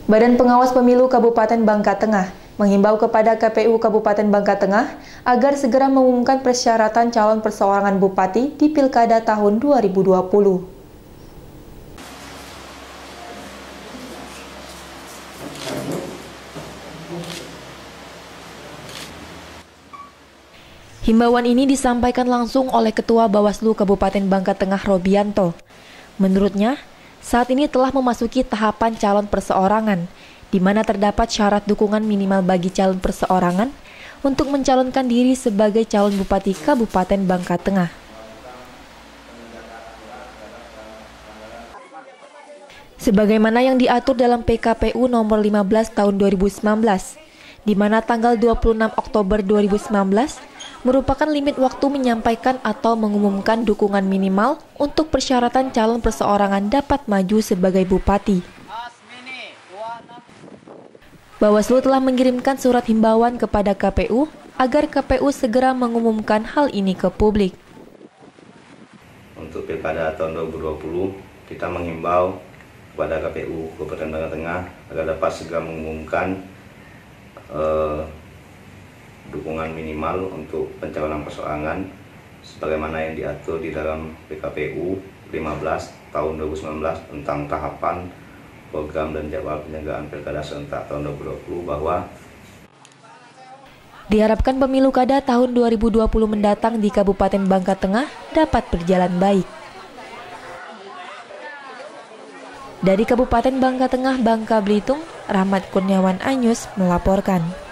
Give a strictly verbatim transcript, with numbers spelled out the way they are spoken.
Badan Pengawas Pemilu Kabupaten Bangka Tengah menghimbau kepada K P U Kabupaten Bangka Tengah agar segera mengumumkan persyaratan calon perseorangan bupati di Pilkada tahun dua ribu dua puluh. Himbauan ini disampaikan langsung oleh Ketua Bawaslu Kabupaten Bangka Tengah Robianto. Menurutnya, saat ini telah memasuki tahapan calon perseorangan, di mana terdapat syarat dukungan minimal bagi calon perseorangan untuk mencalonkan diri sebagai calon bupati Kabupaten Bangka Tengah. Sebagaimana yang diatur dalam P K P U nomor lima belas tahun dua ribu sembilan belas, di mana tanggal dua puluh enam Oktober dua ribu sembilan belas merupakan limit waktu menyampaikan atau mengumumkan dukungan minimal untuk persyaratan calon perseorangan dapat maju sebagai bupati. Bawaslu telah mengirimkan surat himbauan kepada K P U agar K P U segera mengumumkan hal ini ke publik. Untuk Pilkada tahun dua ribu dua puluh, kita menghimbau kepada K P U Kabupaten Bangka Tengah agar dapat segera mengumumkan eh, dukungan minimal untuk pencalonan perseorangan sebagaimana yang diatur di dalam P K P U lima belas tahun dua ribu sembilan belas tentang tahapan program dan jadwal penyelenggaraan Pilkada serentak tahun dua ribu dua puluh, bahwa diharapkan pemilu kada tahun dua ribu dua puluh mendatang di Kabupaten Bangka Tengah dapat berjalan baik. Dari Kabupaten Bangka Tengah, Bangka Belitung, Rahmat Kurniawan Anyus melaporkan.